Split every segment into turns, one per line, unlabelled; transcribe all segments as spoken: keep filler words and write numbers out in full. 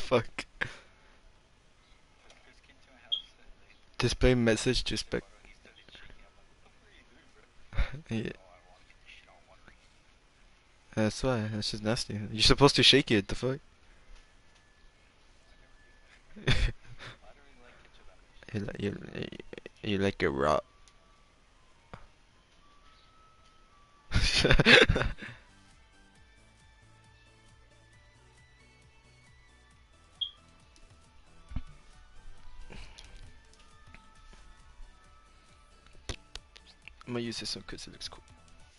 fuck? Display message to spec. Yeah, that's why. That's just nasty. You're supposed to shake it. The fuck? you, li- you, you like it raw. I'm gonna use this one because it looks cool.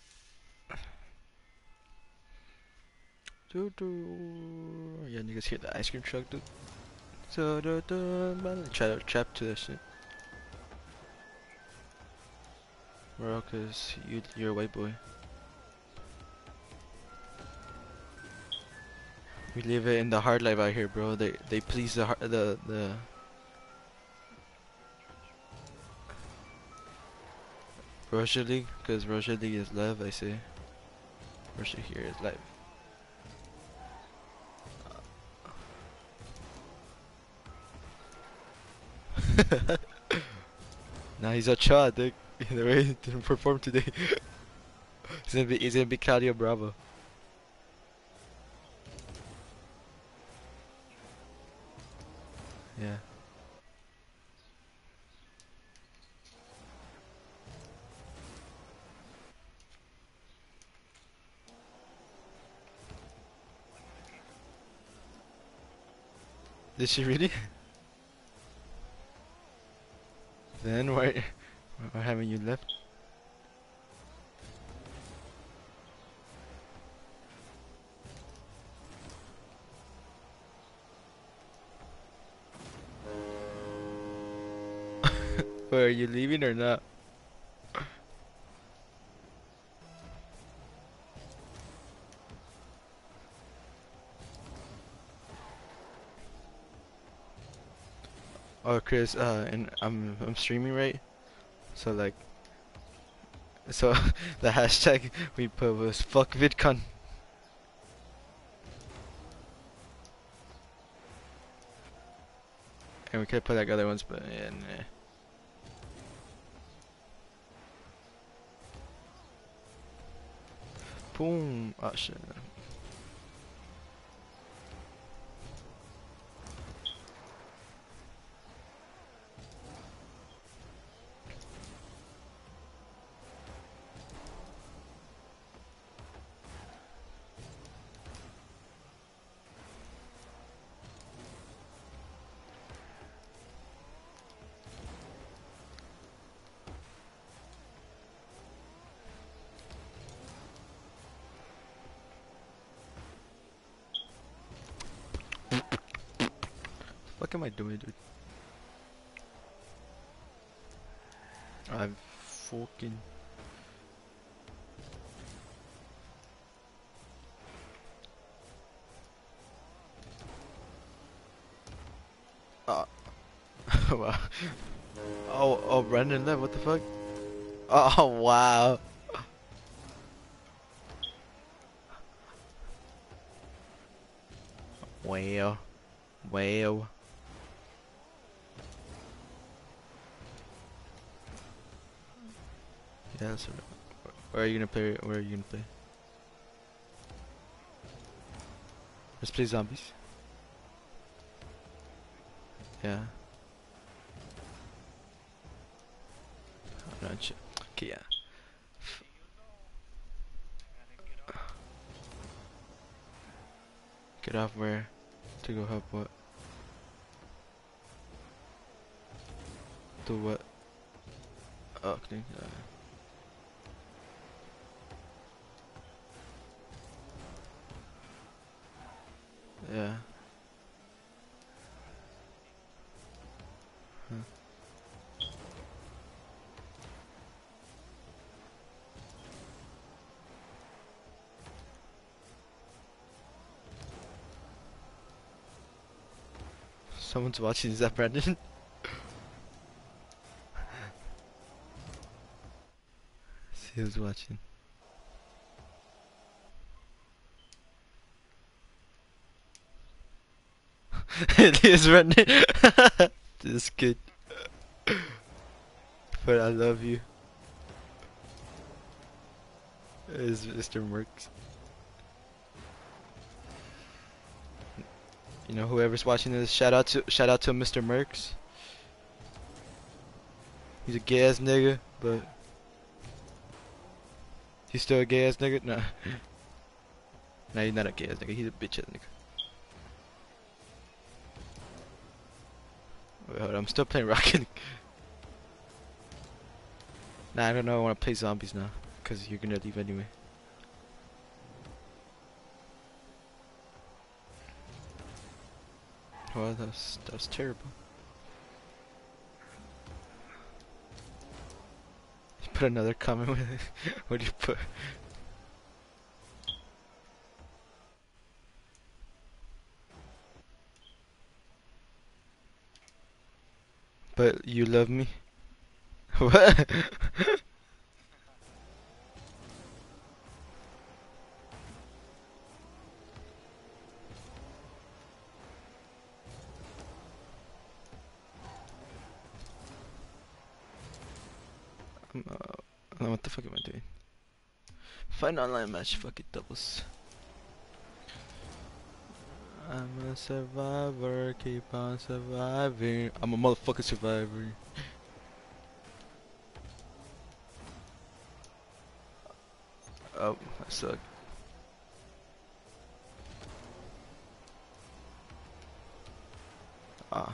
Doo doo. Yeah, niggas hear the ice cream truck, dude. So doo doo. Man, try to trap to that shit. Bro, cause you you're a white boy. We live it in the hard life out here, bro. They they please the har- the the. Russia League, cause Russia League is love. I say. Russia here is life. Nah, he's a chad, dude. The way he didn't perform today. he's gonna be he's gonna be Claudio Bravo. Yeah. Did she really? Then why why haven't you left? Wait, are you leaving or not? Oh, Chris, uh, and I'm I'm streaming, right? So like, so the hashtag we put was fuck VidCon. And we could put like other ones, but yeah, nah. Boom. Oh shit. What am I doing, dude? I'm fucking. Uh, wow. Oh, oh, Brandon left. What the fuck? Oh, wow. Well, well. Yeah, that's right. Where are you gonna play? Where are you gonna play? Let's play zombies. Yeah. I'm not sure. Okay, yeah. Get off where? To go help what? Do what? Oh, okay. Uh, yeah. Huh. Someone's watching. Is that Brandon? See who's watching. He's running. Just kid. But I love you. Is Mister Mercs. You know, whoever's watching this, shout out to shout out to Mister Mercs. He's a gay ass nigga, but he's still a gay ass nigga. Nah, nah, he's not a gay ass nigga. He's a bitch ass nigga. Wait, hold on, I'm still playing Rocket. Nah, I don't know. I want to play zombies now, cause you're gonna leave anyway. Well, that's that's terrible. You put another comment with it. What do you put? But you love me. What? Um, uh, what the fuck am I doing? Find online match, fuck it, doubles. I'm a survivor, keep on surviving. I'm a motherfucking survivor. Oh, I suck. Ah.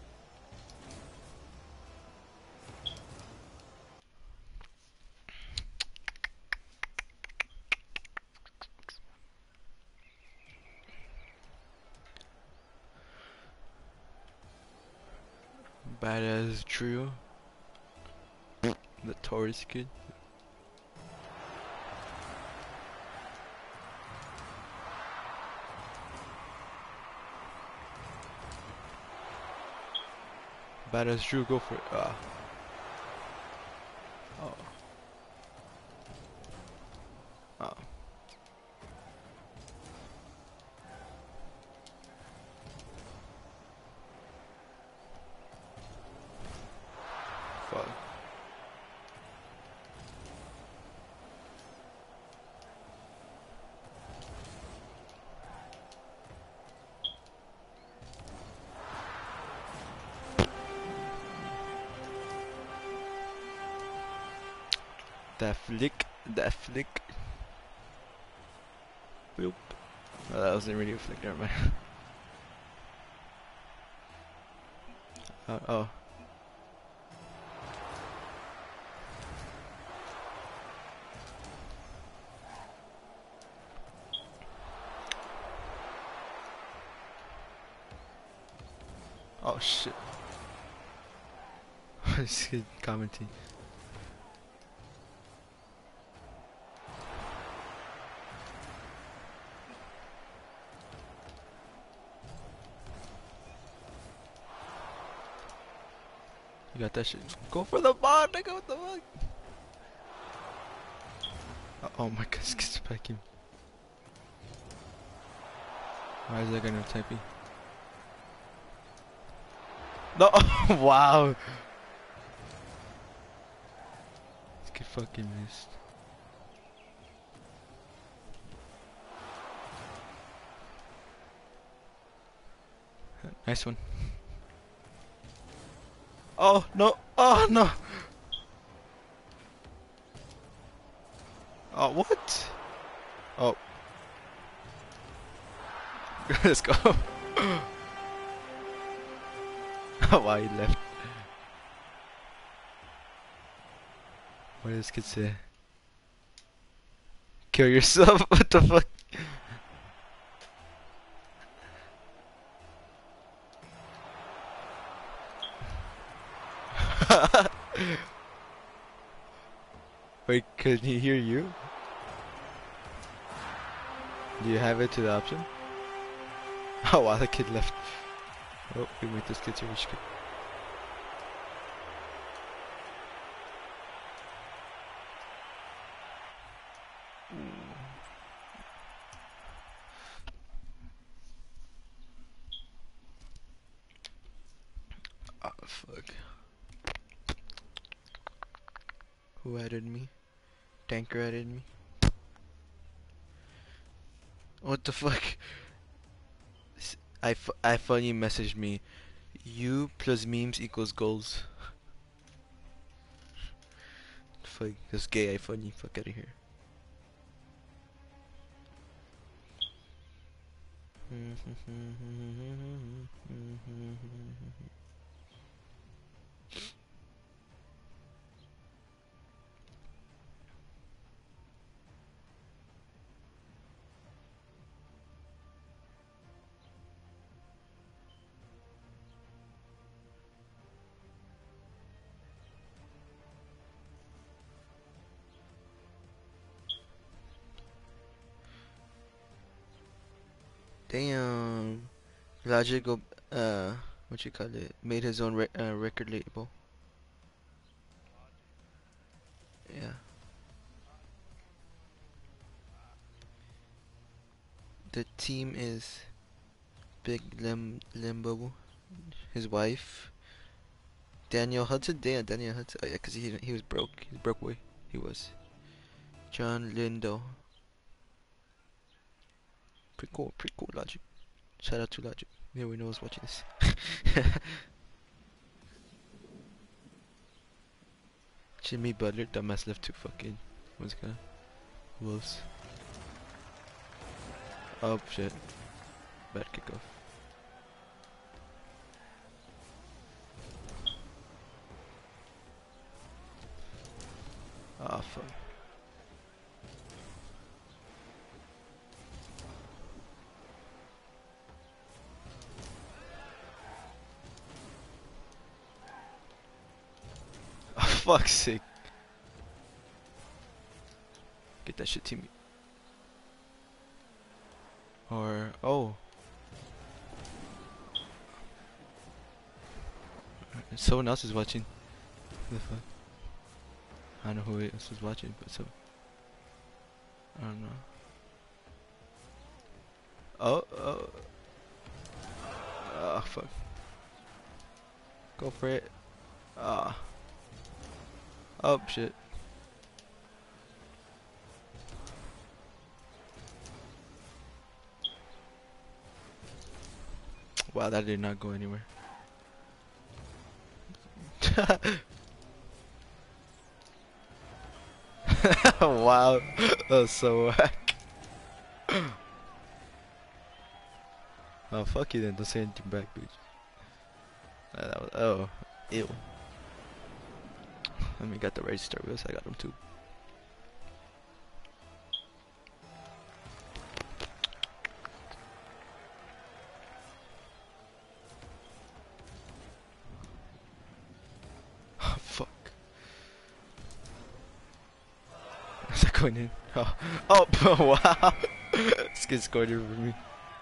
Badass trio. The Taurus kid. Badass Drew, go for it. Ah. Oh. Oh. Fuck. That flick, that flick. Boop. Oh, that wasn't really a flick, never mind. uh, oh. Oh shit. This kid commenting. You got that shit. Go for the ball, nigga, what the fuck? Oh, oh my god, this kid's back in. Why is that gonna type me? No, wow. This kid fucking missed. Nice one. Oh no! Oh no! Oh what? Oh. Let's go. Why he left? What does this kid say? Kill yourself? What the fuck? Wait, can he hear you? Do you have it to the option? Oh wow, the kid left. Oh, we make this kid too rich. Oh, fuck. Who added me? Tanker added me? What the fuck? S- I, fu I funny messaged me. You plus memes equals goals. Fuck, that's gay. I funny. Fuck out of here. Damn. Logic, go- uh, what you call it? Made his own re uh, record label. Yeah. The team is Big Lim Limbo, his wife, Daniel Hudson. Damn, Daniel Hudson. Oh yeah, cause he he was broke. He's broke boy. He was. John Lindo. Pretty cool. Pretty cool. Logic. Shout out to Logic. Yeah, we know who's watching this. Jimmy Butler, dumbass left to fucking. What's it called? Wolves. Oh shit. Bad kickoff. Ah, fuck. Oh, fuck's sake. Get that shit to me. Or, oh. Someone else is watching. Who the fuck? I don't know who else is watching, but so. I don't know. Oh, oh. Oh, fuck. Go for it. Ah. Oh, shit. Wow, that did not go anywhere. Wow. That was so whack. Oh, fuck you then. Don't say anything back, bitch. Uh, that was, oh. Ew. Let me get the register wheels. I got them too. Oh, fuck. Is that going in? Oh, oh wow. This kid scored here for me.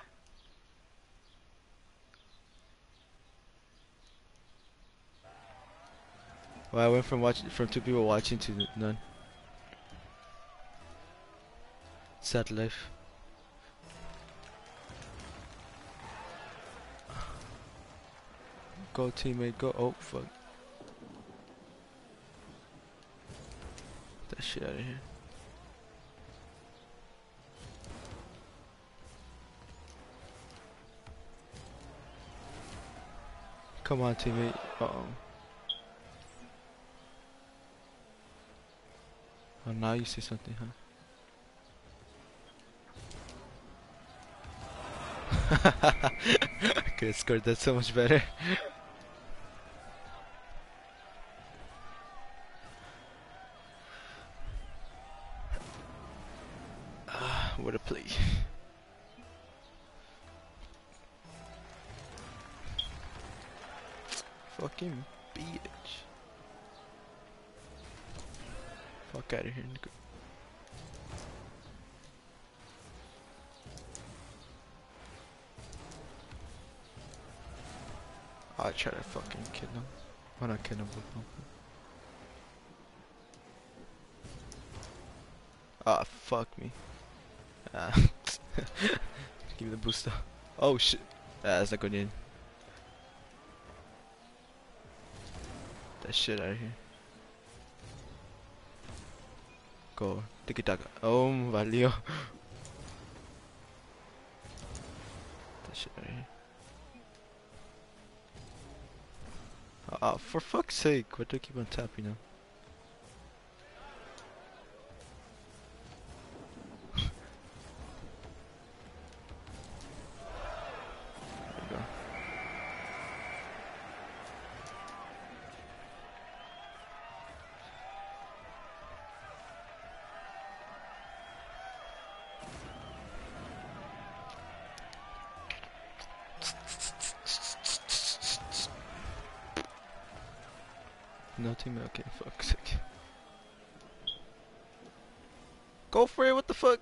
Well, I went from watching from two people watching to none. Sad life. Go teammate, go. Oh fuck. That shit out of here. Come on, teammate. Uh oh. Oh, now you say something, huh? I could have scored that so much better. Ah, what a play. Fucking bitch. Fuck out of here, nigga. I'll try to fucking kill him. Why not kill him with him? Ah, fuck me. Ah. Give me the booster. Oh shit. Ah, that's not going in. that shit out of here. Go. Tiki taka. Oh, valió. That shit out of here. Oh, for fuck's sake, what do I keep on tapping now? There you go. No team, okay, fuck's sake. Go for it, what the fuck?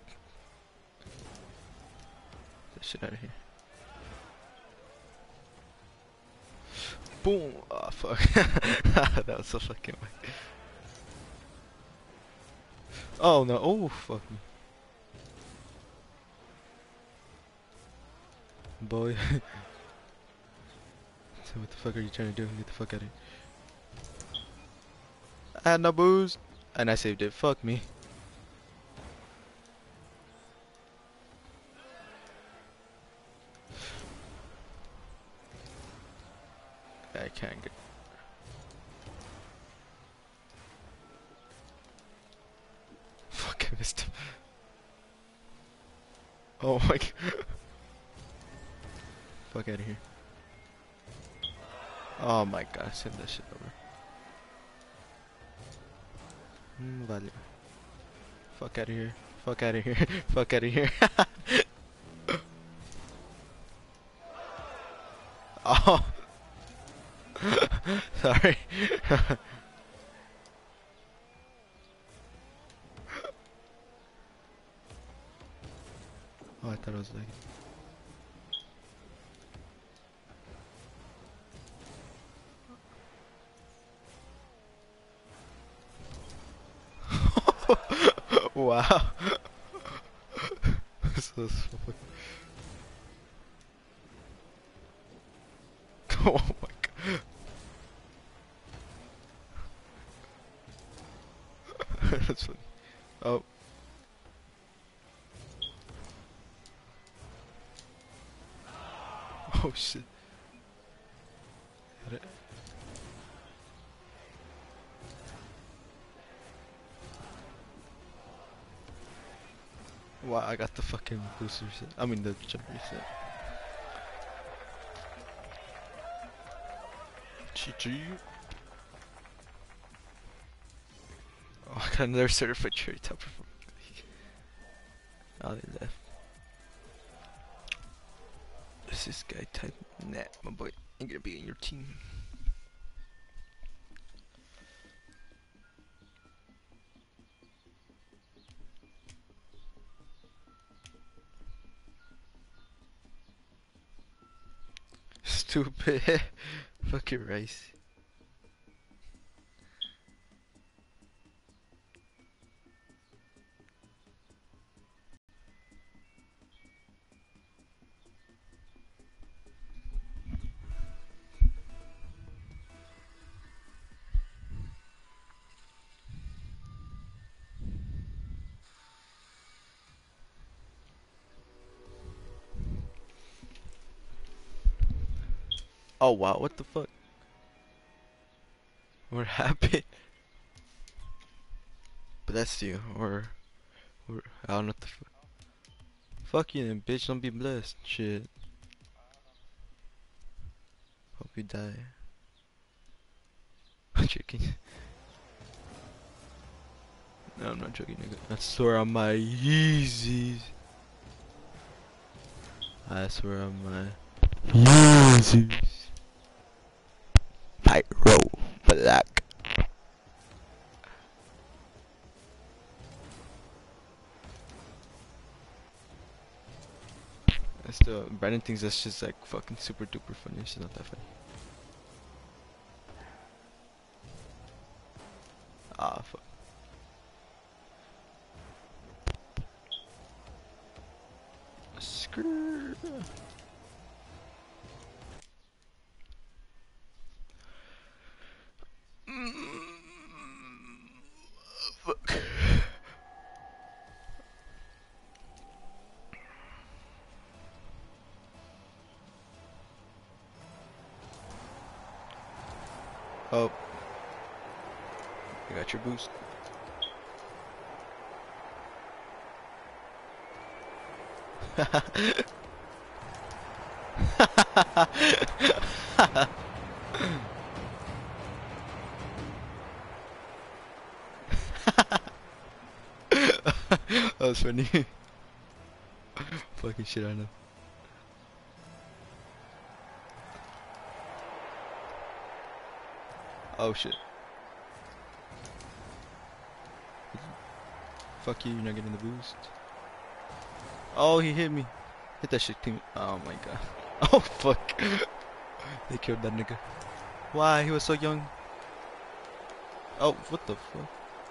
Get that shit out of here. Boom! Oh fuck. That was so fucking whack. Oh no, oh fuck me. Boy. So what the fuck are you trying to do? Get the fuck out of here. I had no booze. And I saved it. Fuck me. I can't get. Fuck, I missed him. Oh my god. Fuck out of here. Oh my god, send that shit over. Mm, vale. Fuck out of here. Fuck out of here. Fuck out of here. Oh. Sorry. Oh, I thought it was like. Wow. So fucking. Oh my god. That's funny. Oh. Oh shit. Got it. Wow, I got the fucking booster set. I mean the jump reset. G G. Oh, I got another certified cherry topper from oh, they left. This is guy type. Nah, my boy ain't gonna be in your team. Stupid. Fucking rice. Oh wow, what the fuck? What happened? Bless you, or, or I don't know what the fuck. Fuck you then, bitch. Don't be blessed. Shit. Hope you die. I'm joking. No, I'm not joking, nigga. I swear on my Yeezys. I swear on my Yeezys. Pyro Black. I still, Brandon thinks that's just like fucking super duper funny. It's not that funny. Ah, fuck. Screw. Oh, you got your boost. That was funny. Fucking shit, I know. Oh shit. Fuck you, you're not getting the boost. Oh, he hit me. Hit that shit, team. Oh my god. Oh fuck. They killed that nigga. Why? He was so young. Oh, what the fuck?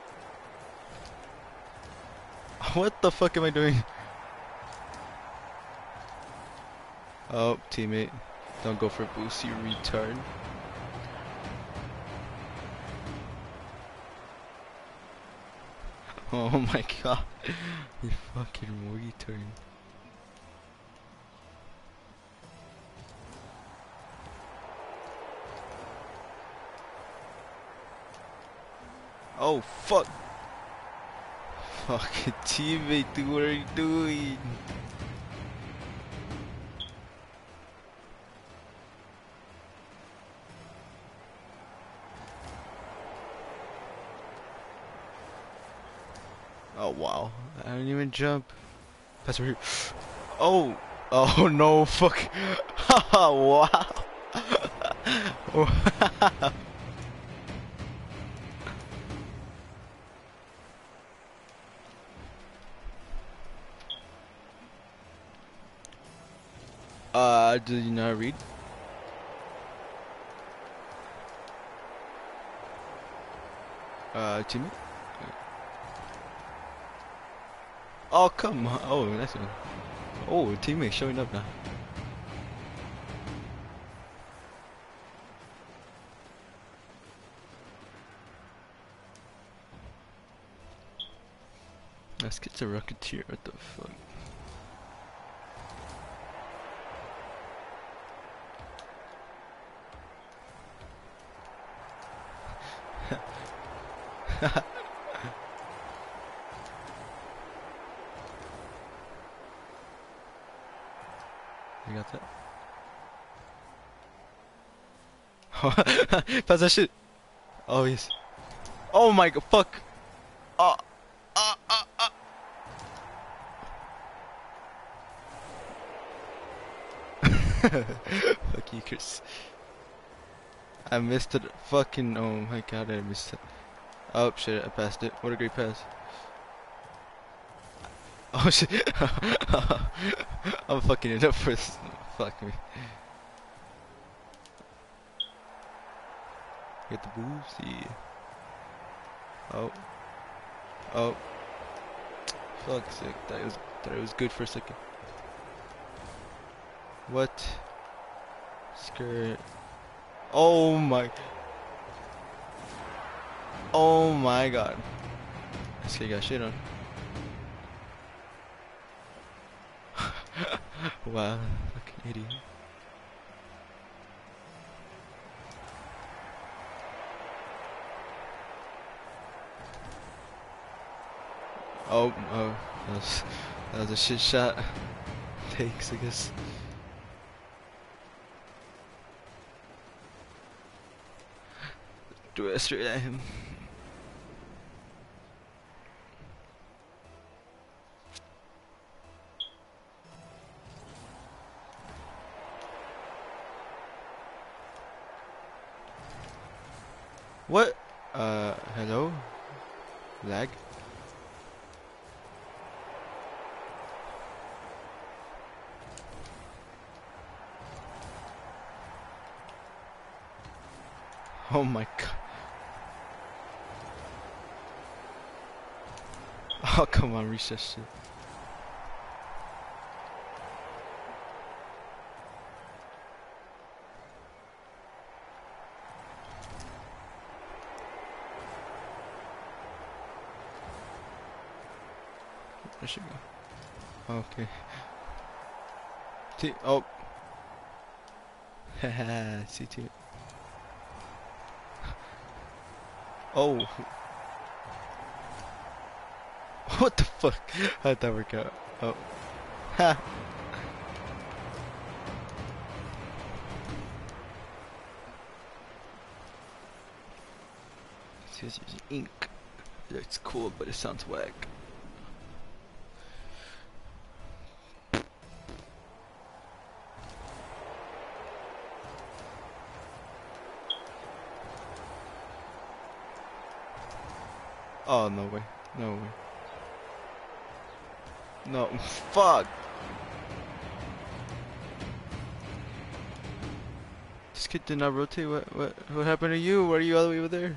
What the fuck am I doing? Oh, teammate. Don't go for a boost, you retard. Oh my god. You fucking retard. Oh fuck. Fucking teammate, dude, what are you doing? Oh wow, I didn't even jump. Pass over here. Oh, oh no, fuck. Wow. Wow. Uh, did you not read? Uh, teammate? Oh, come on. Oh, nice one. Oh, teammate showing up now. Let's get to Rocketeer. What the fuck? You got that? Pass that shit. Oh, yes. Oh my god, fuck. Oh, uh, uh, uh. Fuck you, Chris. I missed it. Fucking, oh my god, I missed it. Oh shit, I passed it. What a great pass. Oh shit. I'm fucking it up first. Fuck me. Get the boost, yeah. Oh. Oh. Fuck's sake. That was, that was good for a second. What? Skirt. Oh my. Oh my god. This guy got shit on. Wow. Fucking idiot. Oh, oh. That was, that was a shit shot. Takes, I guess. Do it straight at him. What? Uh, hello? Lag? Oh my god. Oh, come on, reach that shit. There should go. Okay. T oh. Haha, see to it. Oh, what the fuck? How'd that work out? Oh, ha. This using ink. It's cool, but it sounds whack. Oh, no way. No way. No. Fuck! This kid did not rotate. What, what, what happened to you? Why are you all the way over there?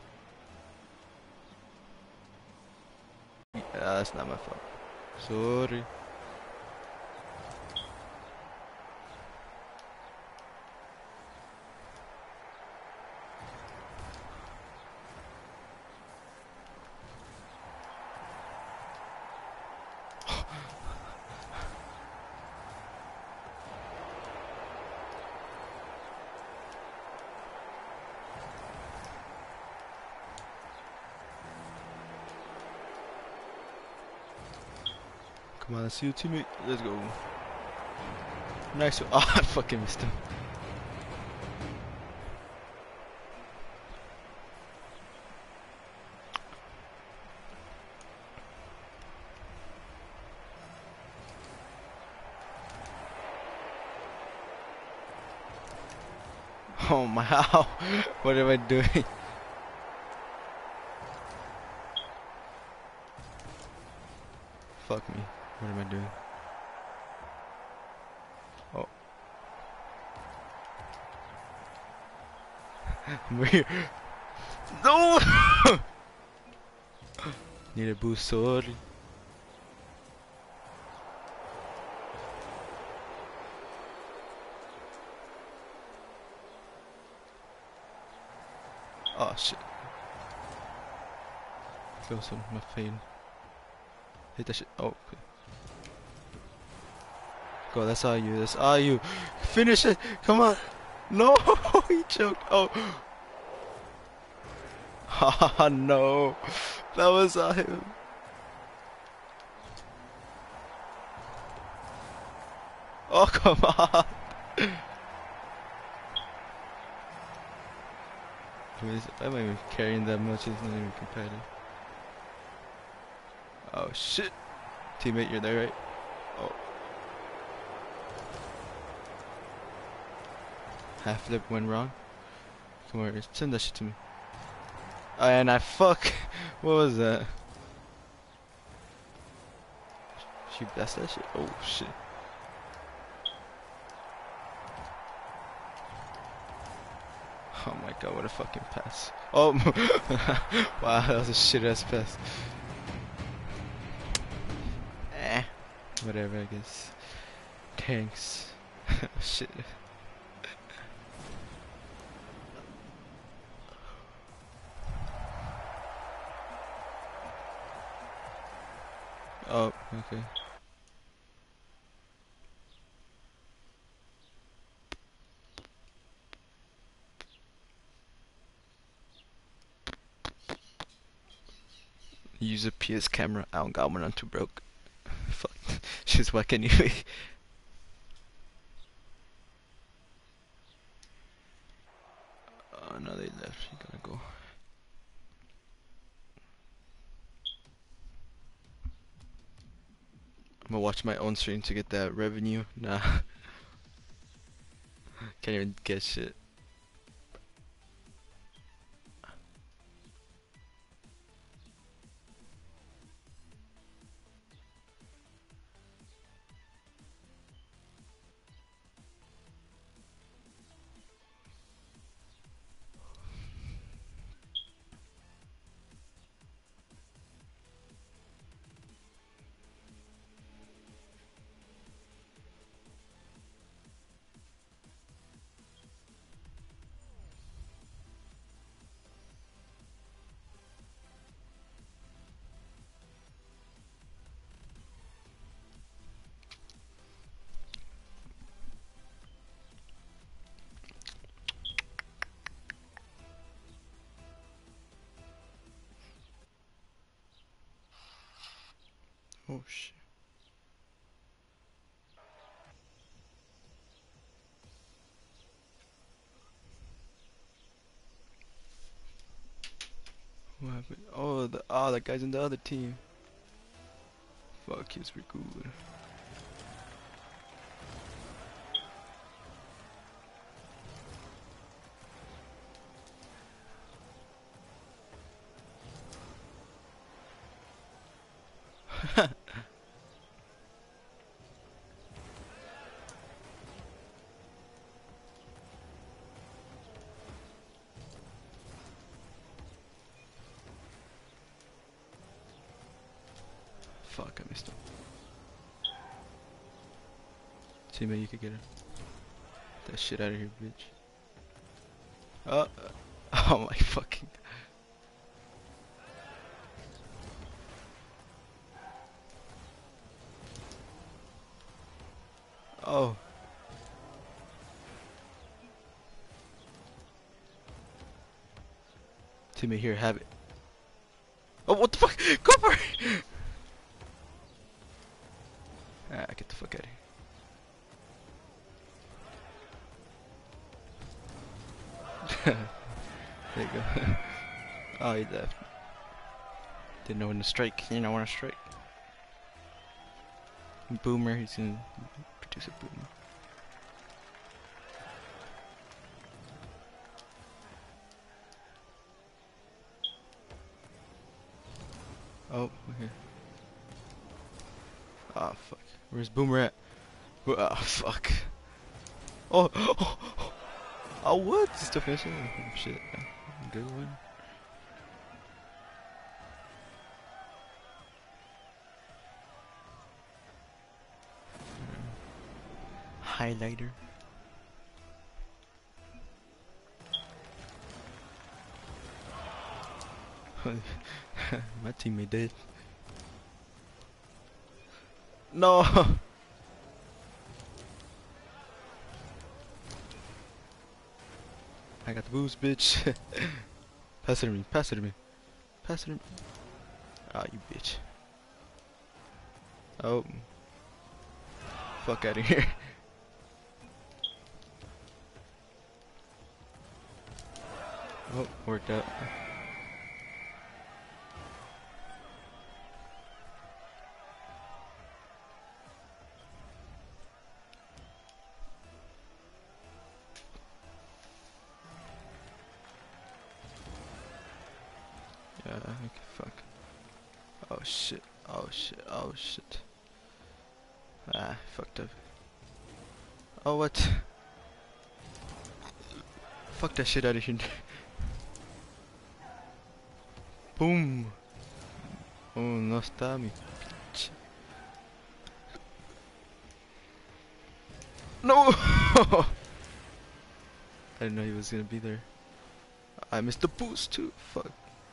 Yeah, that's not my fault. Sorry. Come on, let's see your teammate. Let's go. Nice one. Oh, I fucking missed him. Oh my, how? What am I doing? Fuck me. What am I doing? Oh. I'm here. No! Need a boost, sorry. Oh shit. Close on my fade. Hit that shit. Oh, okay. Go, that's all you. That's all you. Finish it. Come on. No, he choked. Oh. Ah, no. That was all him. Oh, come on. I'm not even carrying that much. It's not even competitive. Oh, shit. Teammate, you're there, right? Oh. Half flip went wrong. Come over here. Send that shit to me. Oh, and I fuck. What was that? She that's that shit. Oh shit. Oh my god, what a fucking pass. Oh wow, that was a shit ass pass. Eh. Whatever, I guess. Thanks. Shit. Oh, okay. Use a P S camera. I don't got one, I'm too broke. Fuck. She's whack anyway. Oh no, they left. You gotta go. I'm gonna watch my own stream to get that revenue. Nah. Can't even get shit. Oh shit. What happened? Oh, the oh, that guy's in the other team. Fuck, he's pretty cool. Fuck, I missed him. Teammate, you could get it. That shit out of here, bitch. Oh, oh my fucking. Oh. Teammate, here, have it. Oh, what the fuck? Go for it! Ah, get the fuck out of here. There you go. Oh, he left. Didn't know when to strike. You know when to strike. Boomer, he's gonna produce a boomer. Oh, okay. Ah, fuck. Where's Boomer at? Ah, fuck. Oh, oh, oh, oh, what? He's still finishing? Oh, shit. Good one. Highlighter. My teammate dead. No. I got the boost, bitch. Pass it to me. Pass it to me. Pass it to me. Ah, you bitch. Oh. Fuck out of here. Oh, worked out. Yeah, okay, fuck. Oh shit, oh shit, oh shit. Ah, fucked up. Oh, what? Fuck that shit out of here. Boom. Oh, no está mi bitch. No! I didn't know he was gonna be there. I missed the boost too, fuck.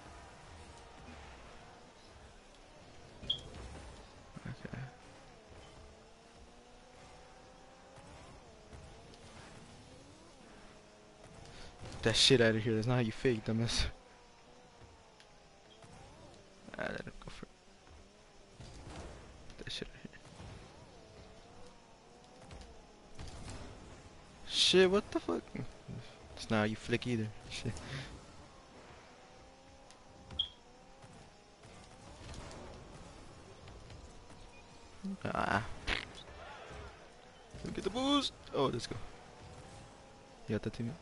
Okay. That shit out of here, that's not how you fake, dumbass. Ah, let him go for it. That shit out of here. Shit, what the fuck? It's not how you flick either. Shit. Ah. Look at the boost! Oh, let's go. You got that team?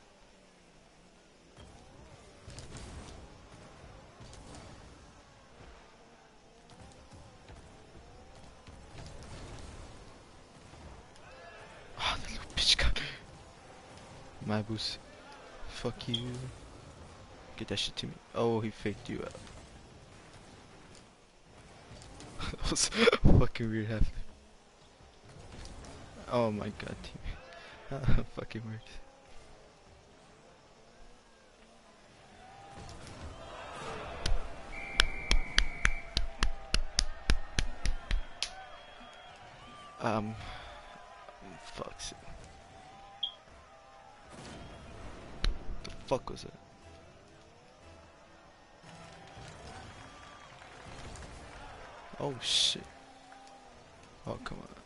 Ah, that little bitch got my boost. Fuck you. Get that shit to me. Oh, he faked you out. That was fucking weird happening. Oh my god, team. Fucking worked. Um, fuck's it. The fuck was it? Oh shit. Oh, come on.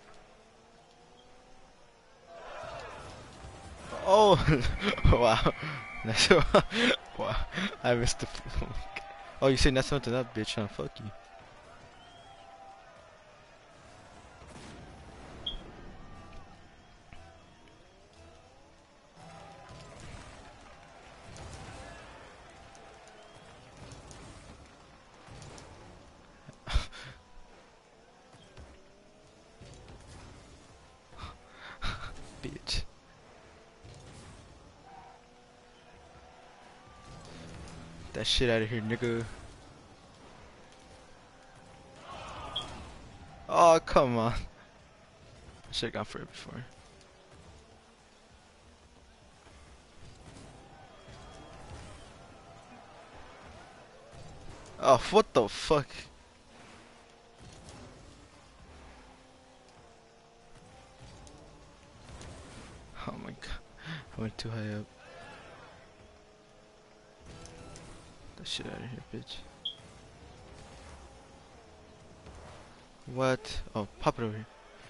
Oh, wow. Nice. Wow. I missed the. Oh, you say not something up, bitch, huh? Fuck you. Bitch. That shit out of here, nigga. Oh, come on. I should've gone for it before. Oh, what the fuck? Oh my god. I went too high up. That shit out of here, bitch. What? Oh, pop it over here.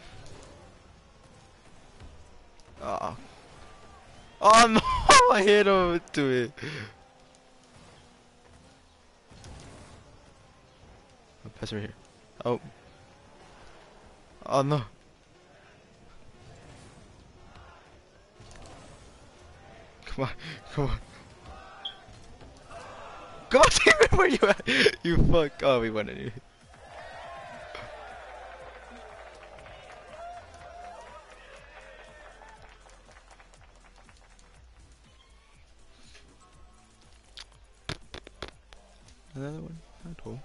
Oh. Oh no! I hit him to it. I'll pass right here. Oh. Oh no. Come on. Come on. Come on, David, where you at? You fuck. Oh, we won anyway. Another one? Not cool.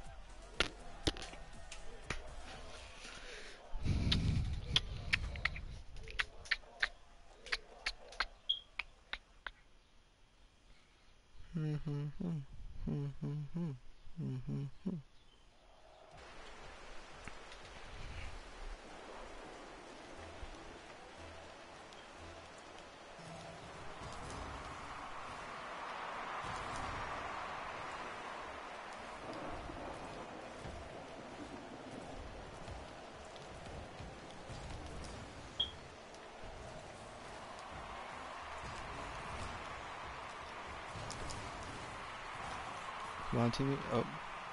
Come on, teammate. Oh.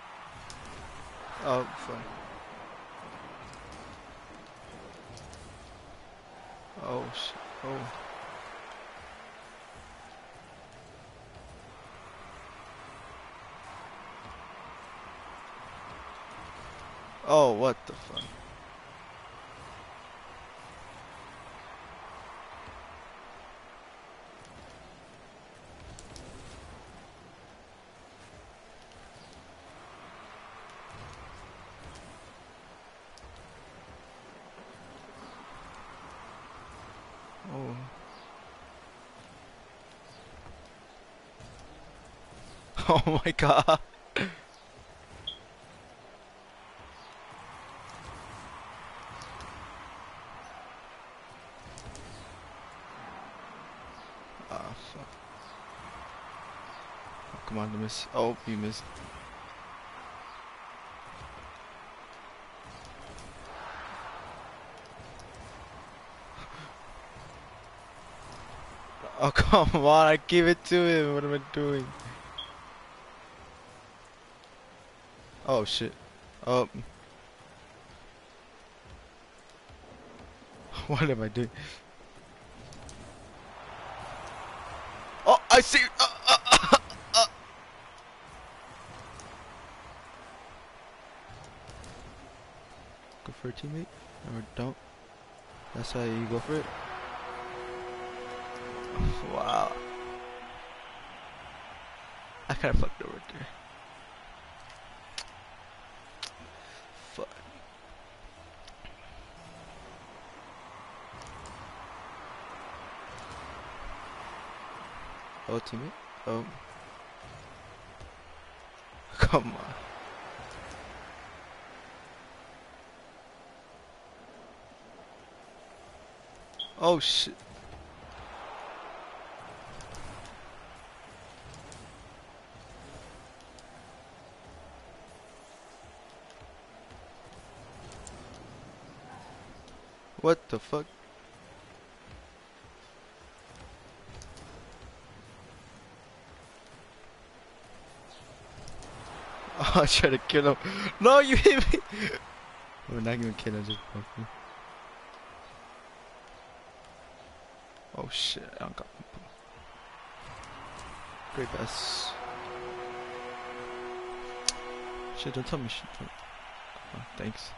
Oh, fuck. Oh, shit. Oh. Oh, what the fuck? Oh. Oh my god. Ah, fuck. Oh, come on, to miss. Oh, you missed. Oh, come on, I gave it to him. What am I doing? Oh, shit. Oh. What am I doing? Oh, I see. Uh, uh, uh, uh. Go for a teammate, or don't. That's how you go for it. Wow. I kinda fucked over there. Fuck. Oh, teammate. Oh. Come on. Oh shit. What the fuck? Oh, I tried to kill him. No, you hit me! We're not gonna kill him, just fuck me. Oh shit, I don't got great pass. Shit, don't tell me shit. Oh, thanks.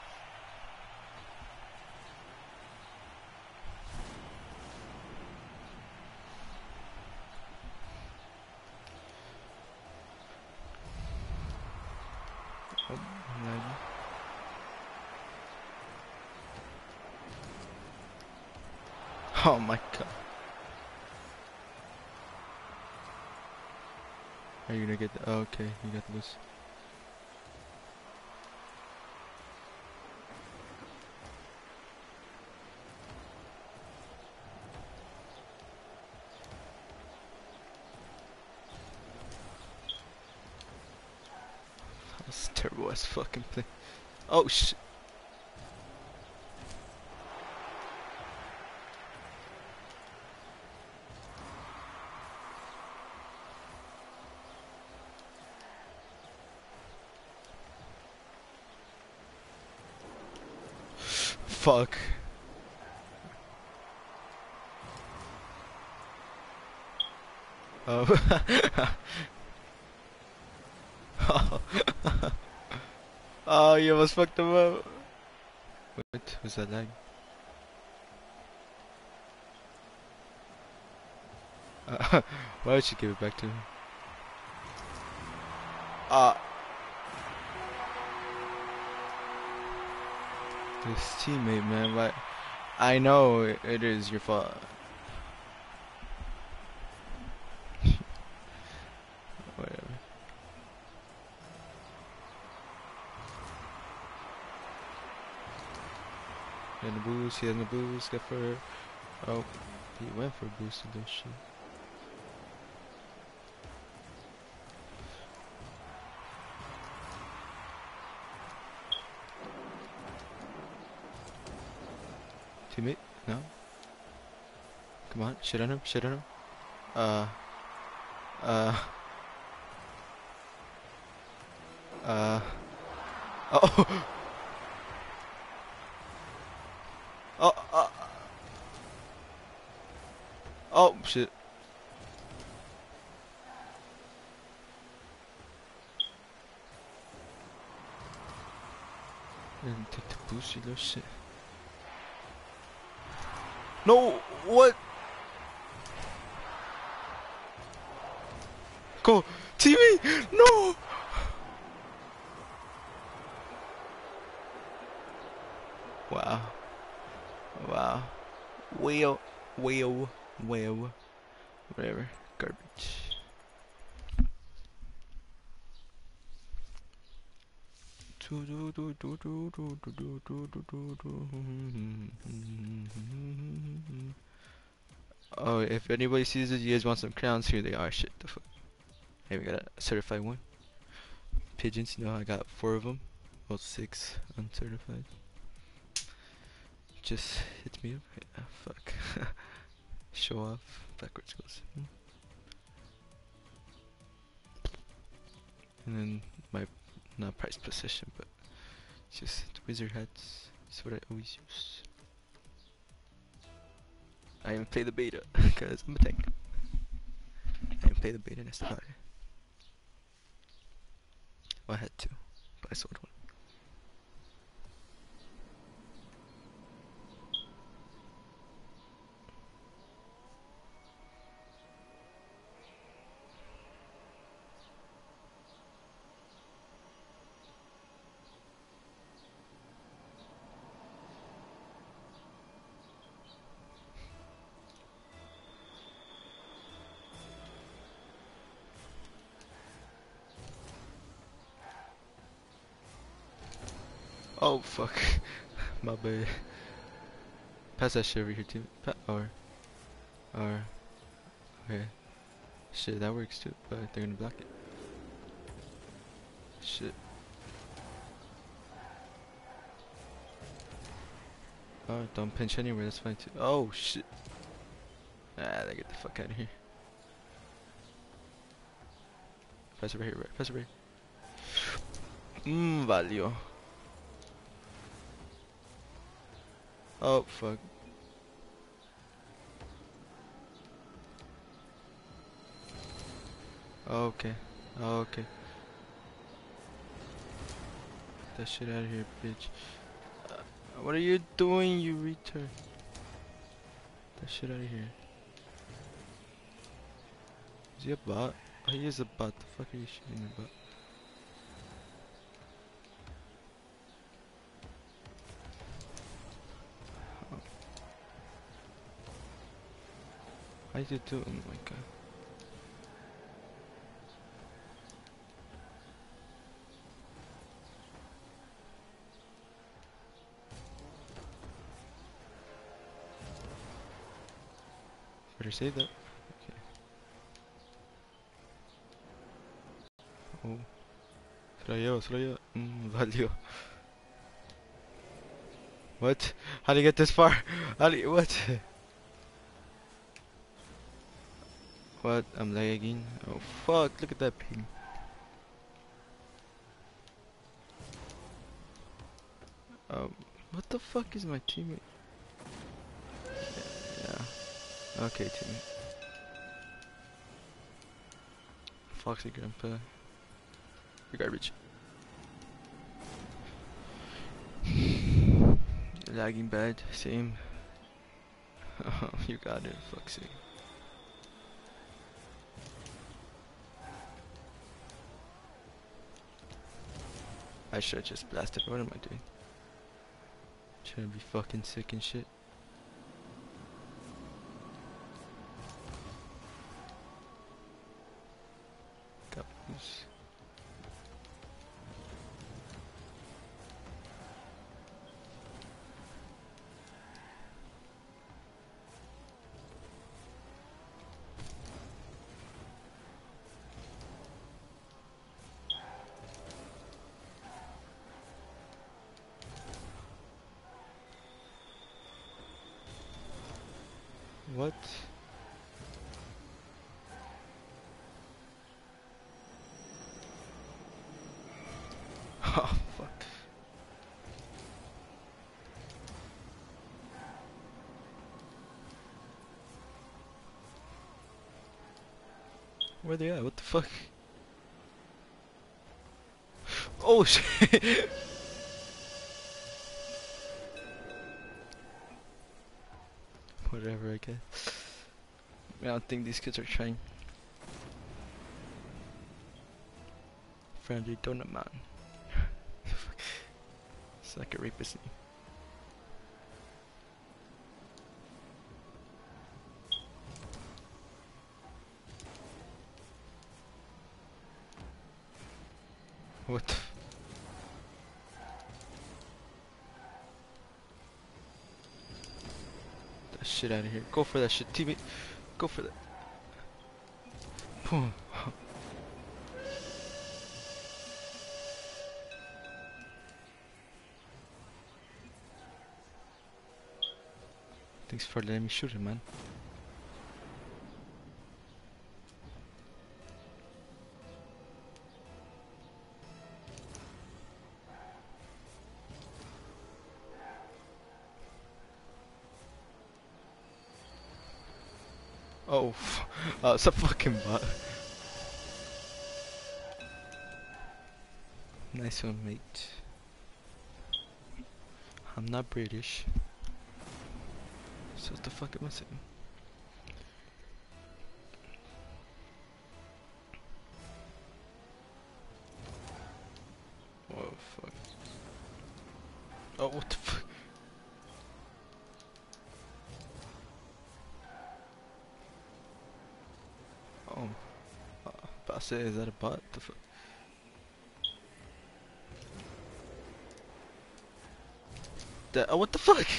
Oh, I'm lagging. Oh my god. Are you gonna get the- oh, okay, you got the boost. That's terrible as fucking play. Oh shit. Fuck. Oh. Oh, you almost fucked him up. What was that lag? Uh, why would you give it back to him? Ah. Uh, this teammate, man. Why? I know it, it is your fault. Whatever. He had the boost. He had the boost. Got for. Oh, he went for a boost of this shit. Teammate? No? Come on, shit on him, shit on him. Uh. Uh. Uh. Oh! Oh! Uh, oh, shit. Didn't take the boost, you little shit. No! What? Go! T V! No! Wow. Wow. Well, well, well. Whatever. Garbage. Oh, if anybody sees it, you guys want some crowns? Here they are. Shit, the fuck. Hey, we got a certified one. Pigeons, you know, I got four of them. Well, six uncertified. Just hit me up. Yeah, fuck. Show off. Backwards goes. Hmm. And then my, not prized possession, but just wizard hats. That's what I always use. I even play the beta, because I'm a tank. I even play the beta, that's about it. Well, I had to, but I sold one. Oh, fuck. My bad. Pass that shit over here, too. Pa or, or, okay. Shit, that works too, but they're gonna block it. Shit. Oh, don't pinch anywhere, that's fine too. Oh shit. Ah, they get the fuck out of here. Press it right here, right? Press it right. Mmm, valió. Oh, fuck. Okay. Okay. Get that shit out of here, bitch. Uh, what are you doing, you retard? Get that shit out of here. Is he a bot? Oh, he is a bot. The fuck are you shooting about? Oh. How you do? Oh my god. Better say that. Okay. Oh. Se lo llevo, se lo llevo. Mmm, valió. What? How do you get this far? How do you, what? What? I'm lagging. Oh fuck, look at that ping. Um, what the fuck is my teammate? Yeah. Okay, teammate. Foxy Grandpa. You're garbage. Lagging bad, same. Oh, you got it, Foxy. I should just blasted. What am I doing? Trying to be fucking sick and shit. Got loose. What? Oh fuck. Where they at? What the fuck? Oh shit. Whatever, I guess. I don't think these kids are trying. Friendly donut man. It's like a rapist name. What the f- that shit out of here. Go for that shit, teammate. Go for that. Boom. Thanks for letting me shoot him, man. Oh, uh, it's a fucking bot. Nice one, mate. I'm not British. So what the fuck am I saying? Oh fuck. Oh, what the fuck? Oh, uh, but I say, is that a bot? The fuck? That, oh, what the fuck?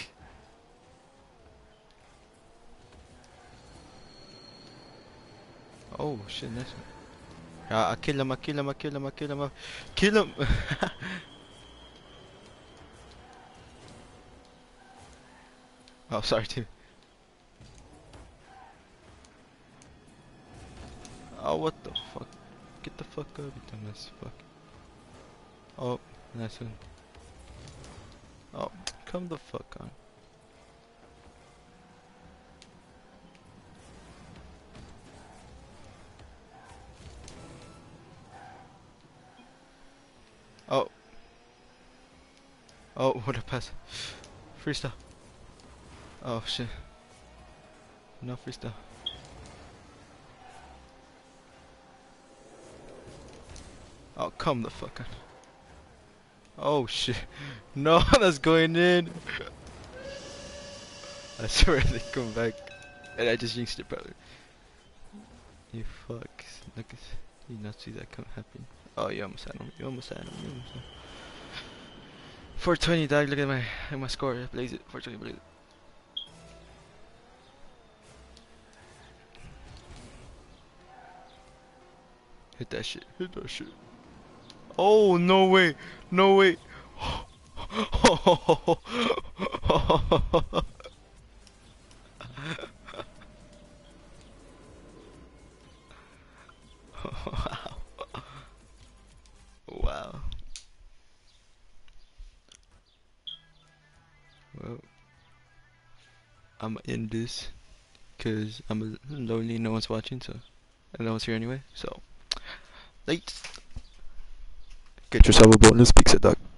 Oh shit, nice one. Yeah, I kill him, I kill him, I kill him, I kill him, I kill him! Oh, sorry, team. Oh, what the fuck? Get the fuck up, you dumbass fuck. Oh, nice one. Oh, come the fuck on. Oh. Oh, what a pass. Freestyle. Oh, shit. No freestyle. Oh, come the fuck on. Oh, shit. No, that's going in. I swear they come back. And I just jinxed it, brother. You fuck. Look at, you not see that come happen. Oh, you almost had him. You almost had him. You almost had him. four twenty, dog. Look at my at my score. Blaze it. four twenty, blaze it. Hit that shit. Hit that shit. Oh, no way. No way. Wow. Wow. Well, I'm gonna end this because I'm lonely, no one's watching, so and no one's here anyway. So, thanks. Get yourself a bonus pizza, dog.